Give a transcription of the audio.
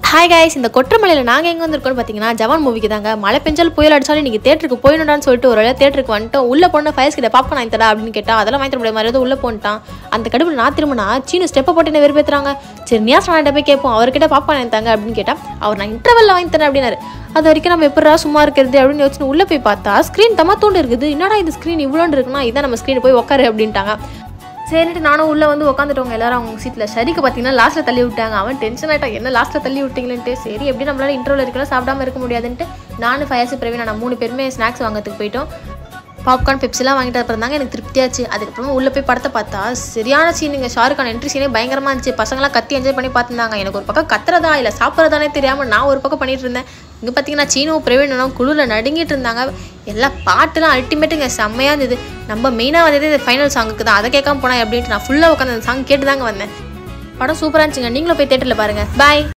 Hi guys, இந்த கொற்றமலையில் நாங்கள் எங்கே வந்திருக்கோம்னு பார்த்தீங்கன்னா ஜவான் மூவிக்கு தாங்க. மழை பெஞ்சாலும் புயல் அடிச்சாலும் நீங்கள் தேட்டருக்கு போயிடணும்னு சொல்லிட்டு ஒரு வேலை தேட்டருக்கு வந்துட்டோம். உள்ளே போன ஃபயர்ஸ் கிட்ட பாப்கார்ன் வாங்கி தடா அப்படின்னு கேட்டால் அதெல்லாம் வாங்கி தர முடியாது மாதிரி உள்ளே போன்ட்டான். அந்த கடுப்பில் நான் திரும்பினா சீனு ஸ்டெப்பை போட்டு என்ன வெறுப்பேற்றுறாங்க. சரி நியாஸ் நான் போய் கேட்போம், அவர்கிட்ட பாப்கார்ன் வாங்கி தாங்க அப்படின்னு கேட்டால் அவர் நான் இன்டர்வெல்ல வாங்கி தரேன் அப்படின்னாரு. அது வரைக்கும் நம்ம எப்படா சும்மா இருக்கிறது அப்படின்னு யோசிச்சு உள்ளே போய் பார்த்தா ஸ்க்ரீன் தோண்டு இருக்குது. என்னடா இந்த ஸ்க்ரீன் இவ்வளோன்னு இருக்குன்னா இதான் நம்ம ஸ்க்ரீன் போய் உட்காரு அப்படின்ட்டாங்க. சரிட்டு நானும் உள்ளே வந்து உட்காந்துட்டவங்க எல்லாரும் அவங்க சீட்டில். சரிக்கு பார்த்தீங்கன்னா லாஸ்ட்டில் தள்ளி விட்டாங்க. அவன் டென்ஷன் ஆகிட்டான், என்ன லாஸ்ட்டில் தள்ளி விட்டீங்களேன்ட்டு. சரி எப்படி நம்மளால இன்ட்ரோவில் இருக்கலாம் சாப்பிடாம இருக்க முடியாதுன்ட்டு நானும் ஃபயர்ஸ் பிரவீன் நான் 3 பேருமே ஸ்நாக்ஸ் வாங்கிறதுக்கு போயிட்டோம். பாப்கார்ன் பெப்சிலாம் வாங்கிட்டு அப்புறம் தாங்க எனக்கு திருப்தியாச்சு. அதுக்கப்புறமா உள்ளே போய் படத்தை பார்த்தா சரியான சீனுங்க. ஷாருக்கான என்ட்ரி சீனே பயங்கரமாக இருந்துச்சு. பசங்களாம் கத்தி என்ஜாய் பண்ணி பார்த்துருந்தாங்க. எனக்கு ஒரு பக்கம் கத்துறதா இல்லை சாப்பிட்றதானே தெரியாமல் நான் ஒரு பக்கம் பண்ணிட்டு இருந்தேன். இங்கே பார்த்தீங்கன்னா சீனும் பிரவீனும் குளிரில் நடுங்கிட்டு இருந்தாங்க. எல்லா பாட்டுலாம் அல்டிமேட்டுங்க, செம்மையாக இருந்தது. நம்ம மெயினாக வந்தது இந்த ஃபைனல் சாங்குக்கு தான். அதை கேட்காம போனால் அப்படின்ட்டு நான் ஃபுல்லாக உட்காந்து அந்த சாங் கேட்டு தாங்க வந்தேன். படம் சூப்பராக இருந்துச்சுங்க. நீங்களும் போய் தேட்டரில் பாருங்கள். பாய்.